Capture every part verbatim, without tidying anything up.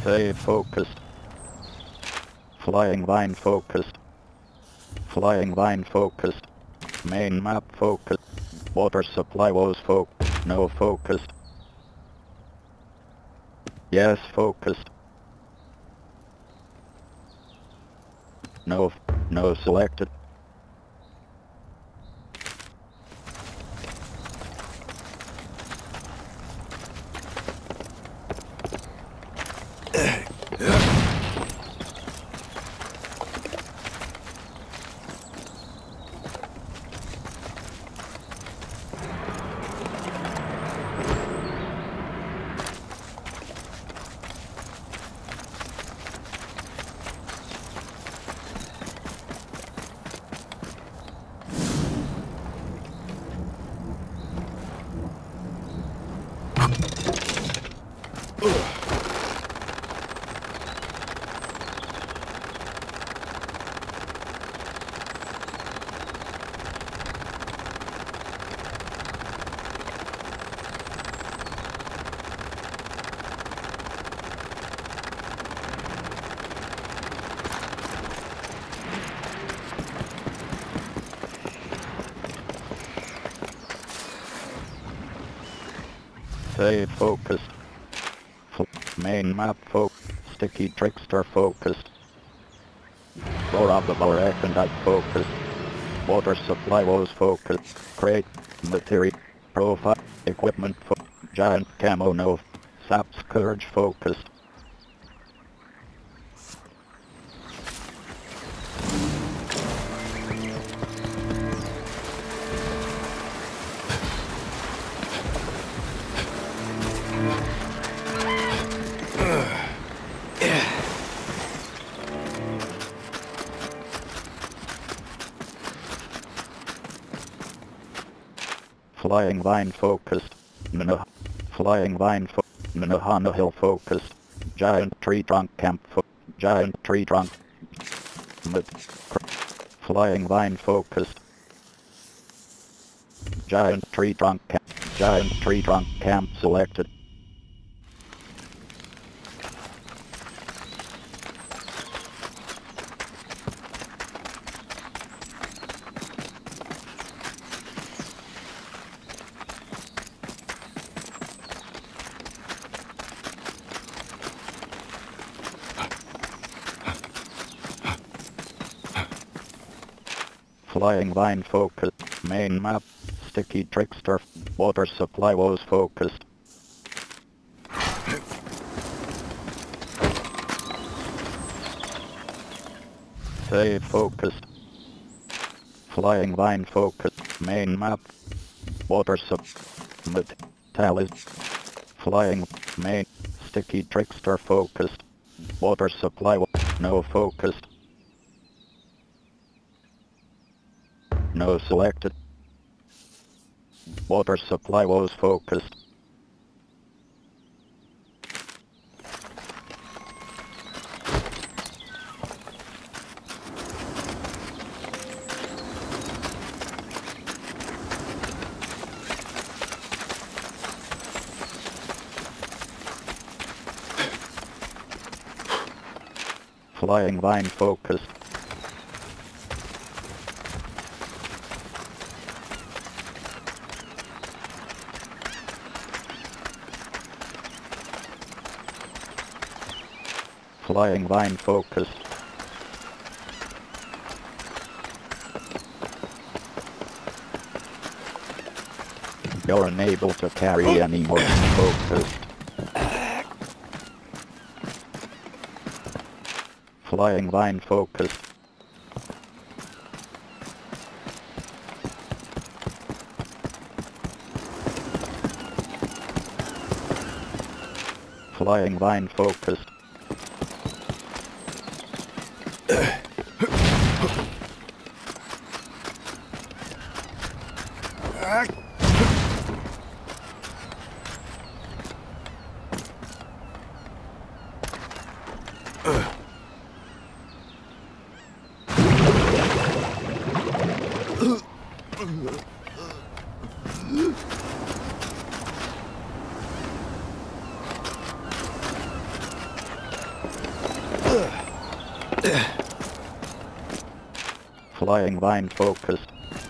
Save focused. Flying vine focused. Flying vine focused. Main map focused. Water supply was focused. No focused. Yes focused. No, no selected. Save focused. F main map focused. Sticky trickster focused. Floor of the recondite focused. Water supply was focused. Crate. Material. Profile. Equipment fo giant camo no. Sap scourge focused. Flying vine focused. Minah. Flying vine fo Minahana hill focused. Giant tree trunk camp fo Giant tree trunk. Mid Flying vine focused. Giant tree trunk camp. Giant tree trunk camp selected. Flying vine focused. Main map. Sticky trickster. Water supply was focused. Save focused. Flying vine focused. Main map. Water sup. Metallic. Flying main. Sticky trickster focused. Water supply. No focused. No selected. Water supply was focused. Flying vine focused. Flying vine focused. You're unable to carry any more focused. Flying vine focused. Flying vine focused. Flying vine focused.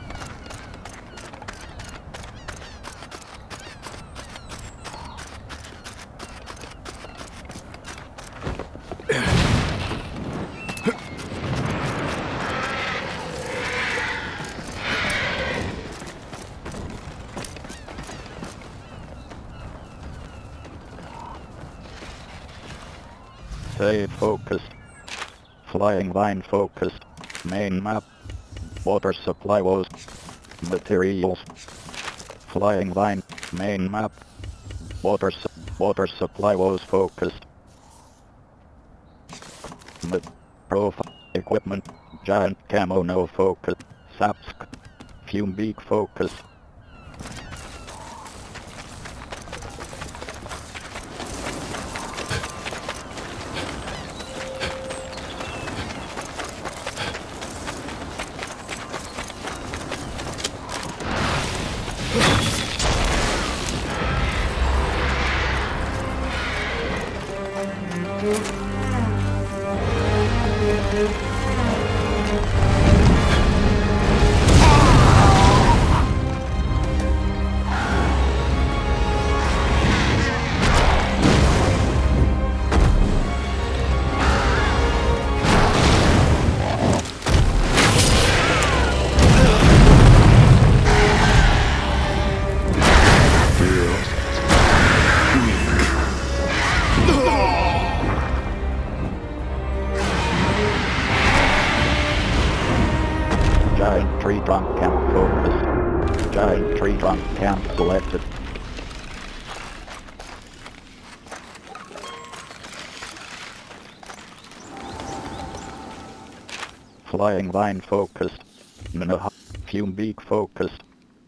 Stay focused. Flying vine focused. Main map. Water supply woes. Materials. Flying vine. Main map. Water su water supply woes focused. Mat profile. Equipment. Giant camo no focus. Sapsk. Fume beak focus. Giant tree trunk camp focused. Giant tree trunk camp selected. Flying vine focused. Minoha fume beak focused.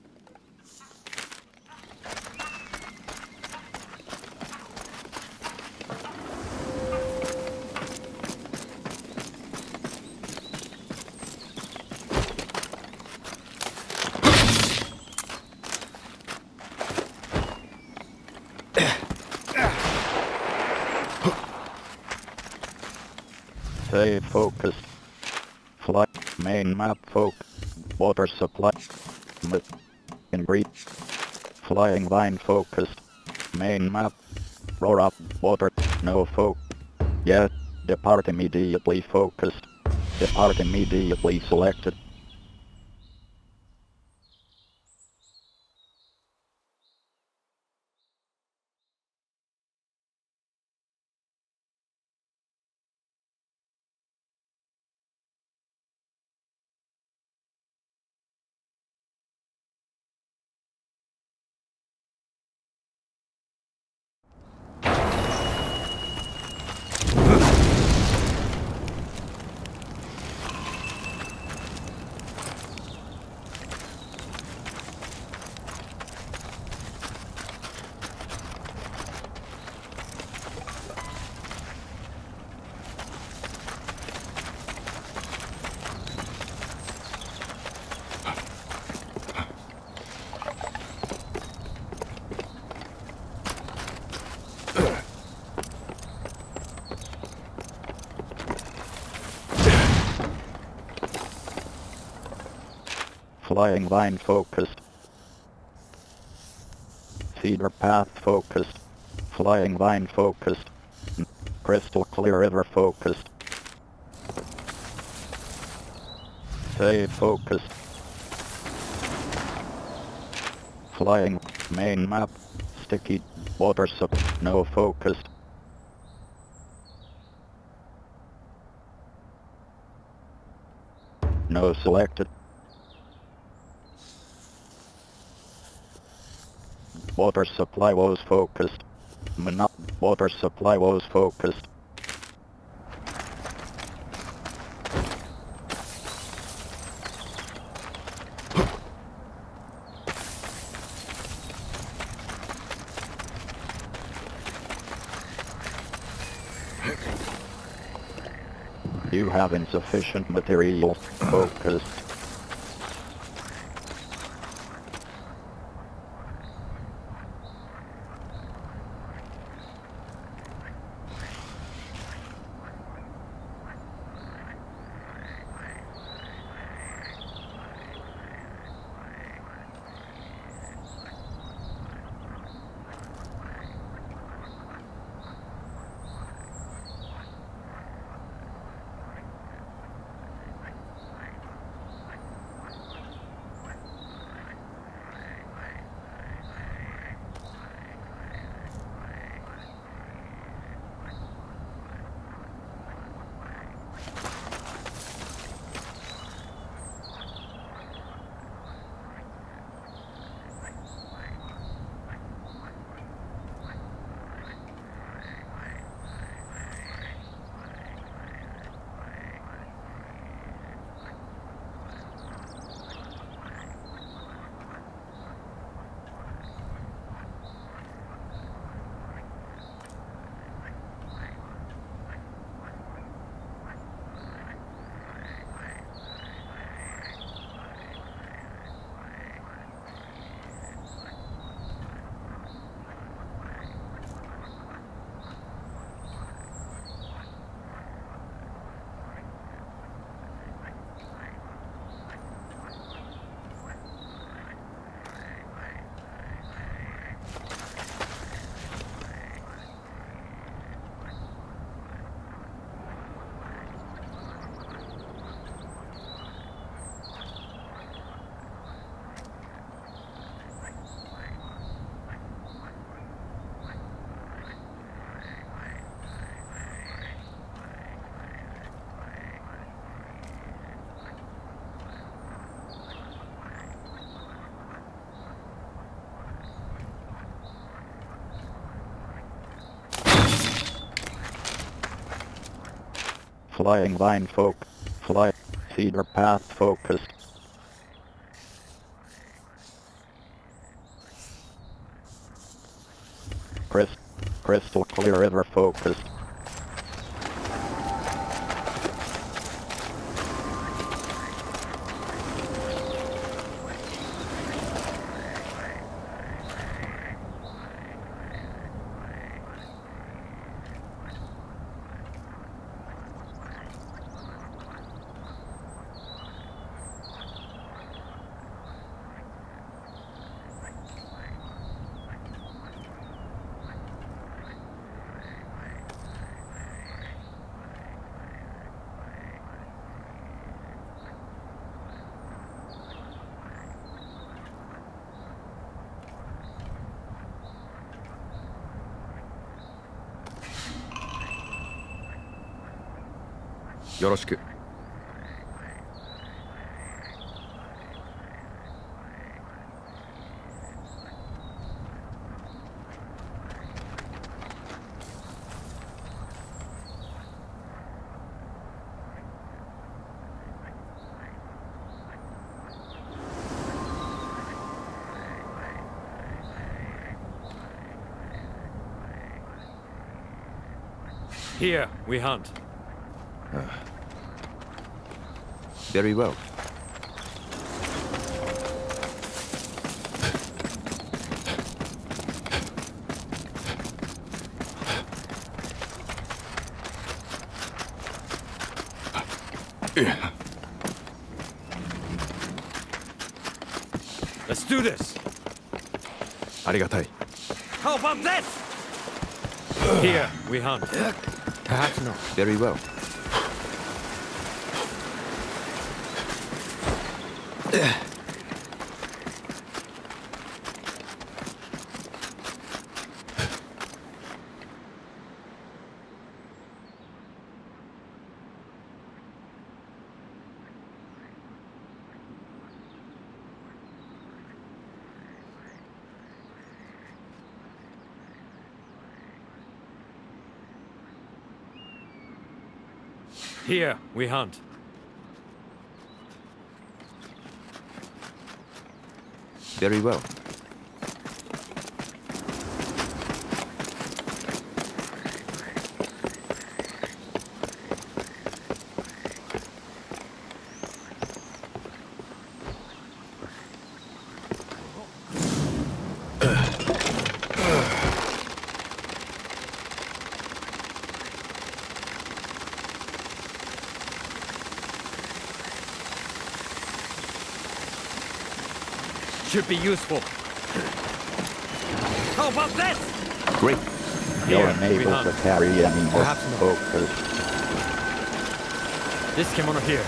Stay focused. Fly. Main map focus. Water supply. Mat in brief. Flying vine focused. Main map. Roar up. Water. No focus. Yes. Depart immediately focused. Depart immediately selected. Flying vine focused. Cedar path focused. Flying vine focused. Crystal clear river focused. Stay focused. Flying main map. Sticky water sup. No focused. No selected. Water supply was focused. Mono water supply was focused. You have insufficient materials. Focused. Flying line folk. Fly. Cedar path focused. Crystal, crystal clear river focused. よろしく。 Here, we hunt. Very well. Let's do this. ありがたい。 How about this? Here, we hunt. Perhaps not. Very well. Here, we hunt. Very well. Should be useful. How about this? Great. You're Here, we unable hunt. to carry any more Perhaps not. focus. This kimono here.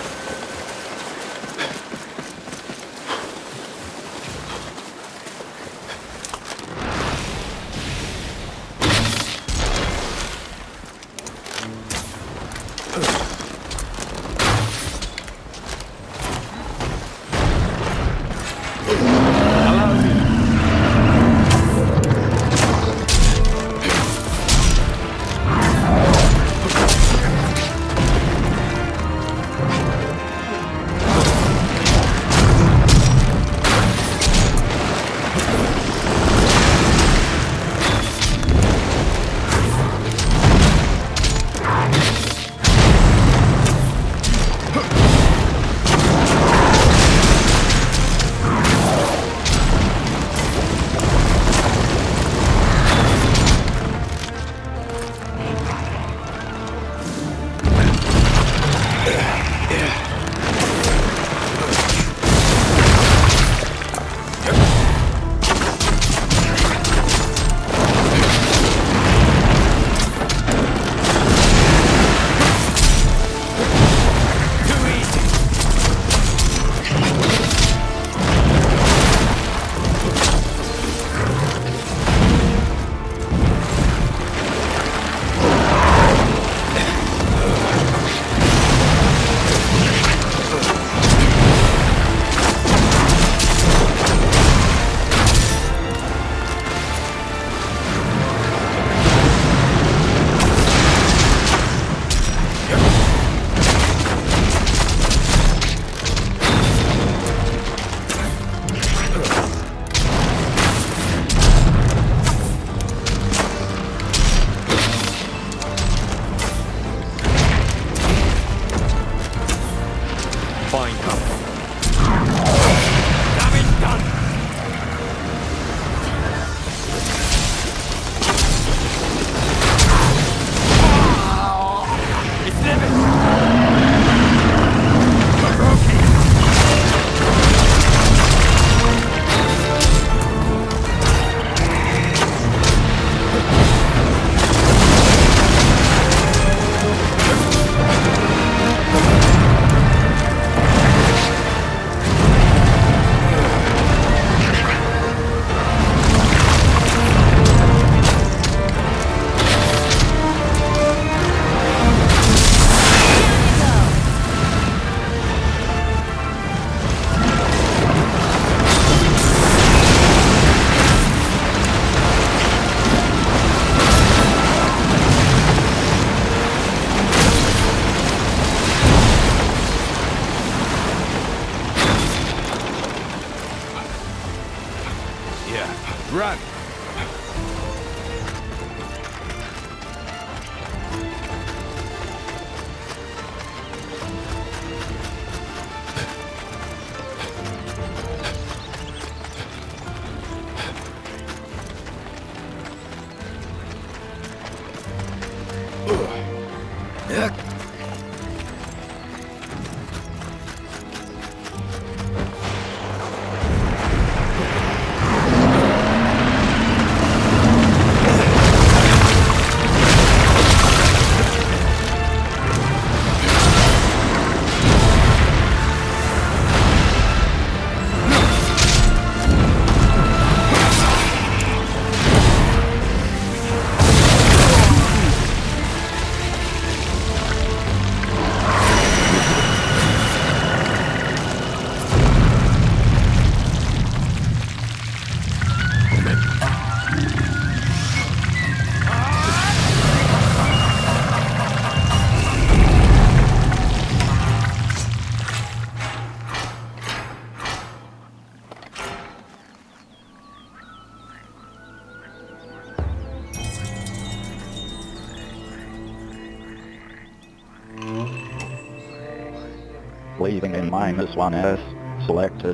Leaving in minus one S, selected.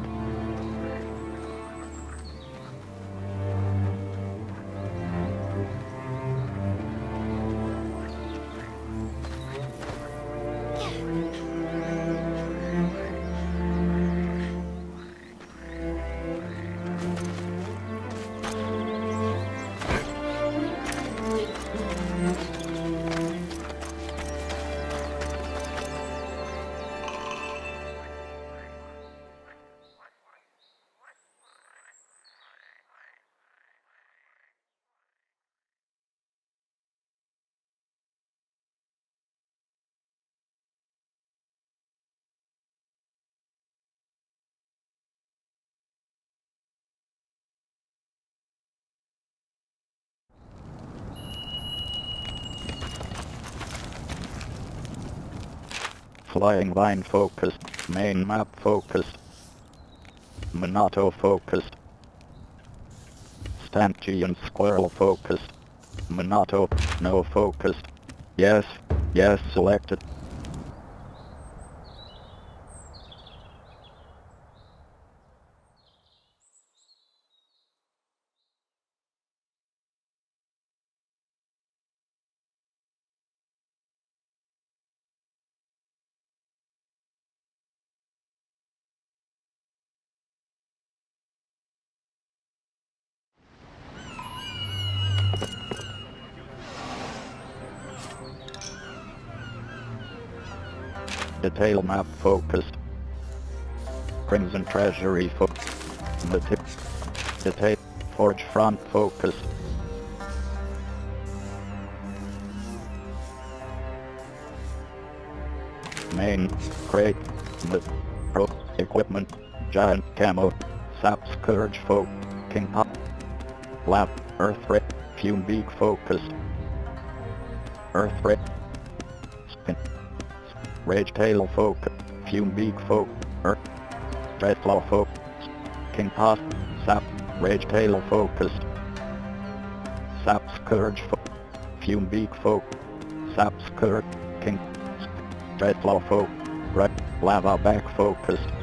Flying line focused, main map focused, Minato focused, Stanchion squirrel focused, Minato no focused, yes, yes selected. Detail map focused. Crimson Treasury focused. Detail Forge front focused. Main crate pro equipment giant camo sap scourge folk king pop lap earth rip fume beak focused. Earth rip spin Rage tail folk, fume beak folk, earth, dreadflaw folk, king past, sap, rage tail focused, sap scourge folk, fume beak folk, sap scourge, king, dreadflaw folk, red, lava back focused.